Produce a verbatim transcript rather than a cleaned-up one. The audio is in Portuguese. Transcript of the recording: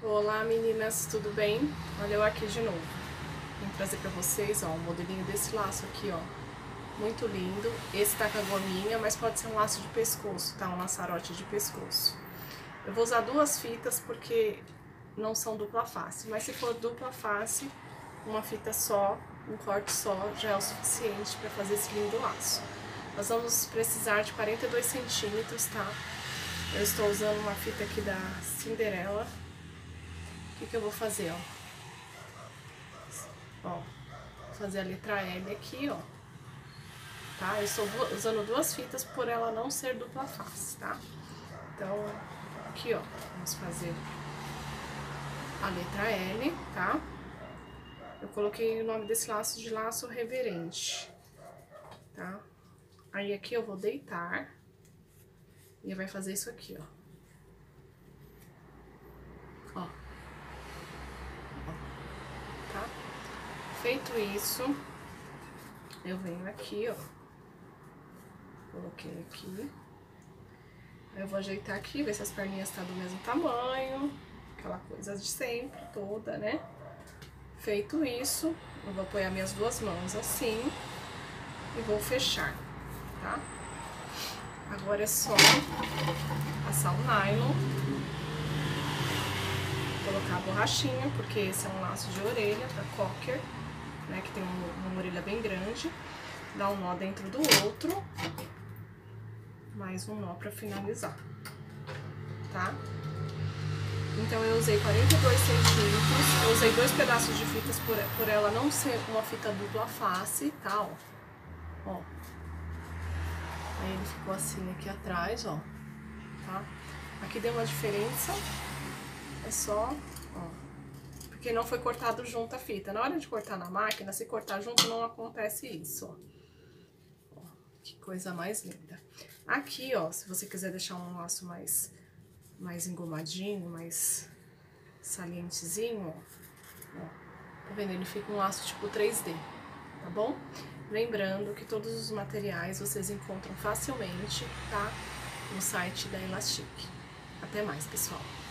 Olá meninas, tudo bem? Olha eu aqui de novo. Vim trazer pra vocês, ó, um modelinho desse laço aqui, ó. Muito lindo. Esse tá com a gominha, mas pode ser um laço de pescoço, tá? Um laçarote de pescoço. Eu vou usar duas fitas porque não são dupla face, mas se for dupla face, uma fita só, um corte só, já é o suficiente para fazer esse lindo laço. Nós vamos precisar de quarenta e dois centímetros, tá? Eu estou usando uma fita aqui da Cinderela. O que que eu vou fazer, ó? Ó, vou fazer a letra L aqui, ó. Tá? Eu estou usando duas fitas por ela não ser dupla face, tá? Então, aqui, ó, vamos fazer a letra L, tá? Eu coloquei o nome desse laço de laço reverente, tá? Aí aqui eu vou deitar e vai fazer isso aqui, ó. Ó. Tá? Feito isso, eu venho aqui, ó. Coloquei aqui. Eu vou ajeitar aqui, ver se as perninhas estão do mesmo tamanho. Aquela coisa de sempre, toda, né? Feito isso, eu vou apoiar minhas duas mãos assim e vou fechar, tá? Agora é só passar o nylon, colocar a borrachinha, porque esse é um laço de orelha da Cocker, né? Que tem uma, uma orelha bem grande. Dar um nó dentro do outro, mais um nó pra finalizar, tá? Então, eu usei quarenta e dois centímetros, eu usei dois pedaços de fitas por, por ela não ser uma fita dupla face, tá, ó. Ó. Aí ele ficou assim aqui atrás, ó, tá? Aqui deu uma diferença, é só, ó, porque não foi cortado junto a fita. Na hora de cortar na máquina, se cortar junto não acontece isso, ó. Ó, que coisa mais linda. Aqui, ó, se você quiser deixar um laço mais... mais engomadinho, mais salientezinho, ó. Ó, tá vendo? Ele fica um laço tipo três D, tá bom? Lembrando que todos os materiais vocês encontram facilmente, tá? No site da Elastic. Até mais, pessoal!